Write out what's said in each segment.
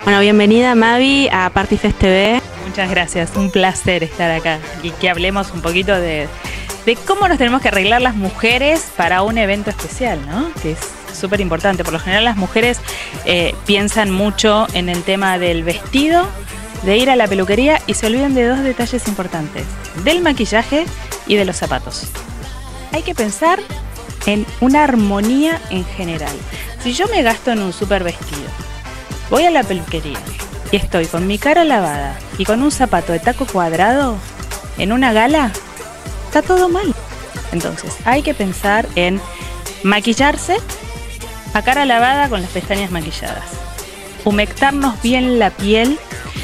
Bueno, bienvenida Mavi a Partyfest TV. Muchas gracias, un placer estar acá y que hablemos un poquito de cómo nos tenemos que arreglar las mujeres para un evento especial, ¿no? Que es súper importante. Por lo general las mujeres piensan mucho en el tema del vestido, de ir a la peluquería y se olvidan de dos detalles importantes, del maquillaje y de los zapatos. Hay que pensar en una armonía en general. Si yo me gasto en un súper vestido, voy a la peluquería y estoy con mi cara lavada y con un zapato de taco cuadrado en una gala, está todo mal. Entonces hay que pensar en maquillarse a cara lavada con las pestañas maquilladas, humectarnos bien la piel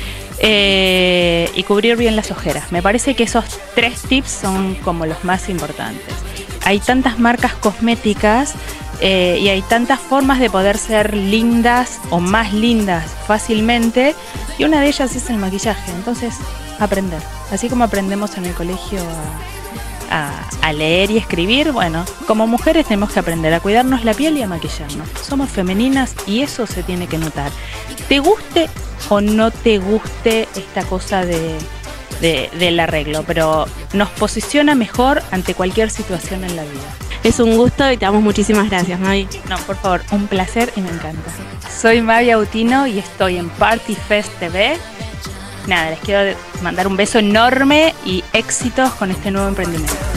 y cubrir bien las ojeras. Me parece que esos 3 tips son como los más importantes. Hay tantas marcas cosméticas y hay tantas formas de poder ser lindas o más lindas fácilmente, y una de ellas es el maquillaje. Entonces, aprender. Así como aprendemos en el colegio a leer y escribir, bueno, como mujeres tenemos que aprender a cuidarnos la piel y a maquillarnos. Somos femeninas y eso se tiene que notar. Te guste o no te guste esta cosa del arreglo, pero nos posiciona mejor ante cualquier situación en la vida. Es un gusto y te damos muchísimas gracias, Mavi. No, por favor, un placer y me encanta. Soy Mavi Autino y estoy en Partyfest TV. Nada, les quiero mandar un beso enorme y éxitos con este nuevo emprendimiento.